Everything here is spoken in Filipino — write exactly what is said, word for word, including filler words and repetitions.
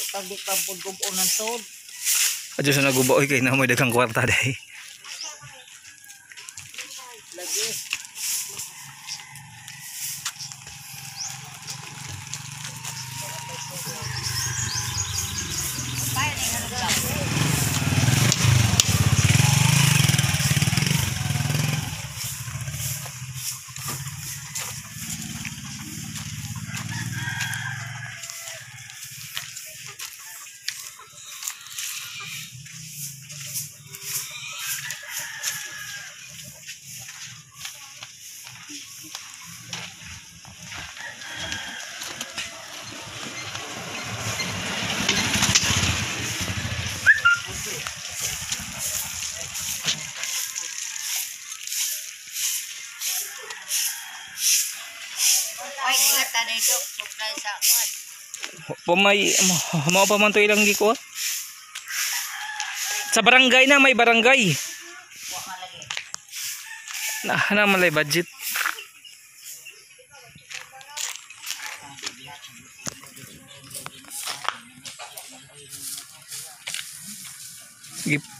pag di pa pud gubo ng sod. Adyo sa naguba oy kay namoy daghang kwarta dai. Lagi. Ay, ingatan nito. Supply sa kwan. Pamay mao pa man to ilang giko. Sa barangay na may barangay. Wa ka lagi. Na na malay budget. Sige.